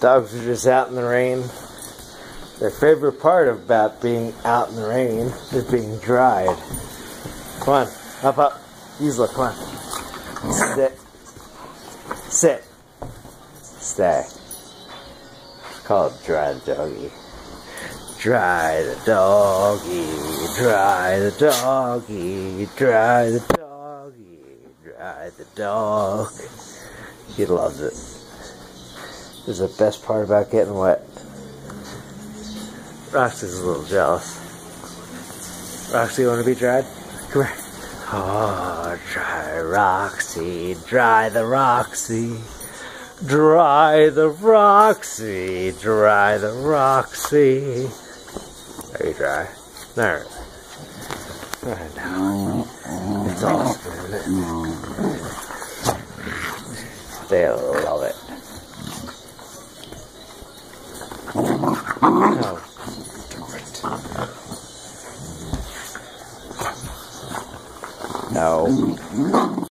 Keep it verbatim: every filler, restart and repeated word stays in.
Dogs are just out in the rain. Their favorite part about being out in the rain is being dried. Come on, up, up. Gisela, come on. Sit. Sit. Stay. Call it dry the doggy. Dry the doggy. Dry the doggy. Dry the doggy. Dry the dog. He loves it. This is the best part about getting wet. Roxy's a little jealous. Roxy, you want to be dried? Come here. Oh, dry Roxy, dry the Roxy, dry the Roxy, dry the Roxy. Are you dry? No. Alright now. It's awesome, isn't it? They love it. No. No.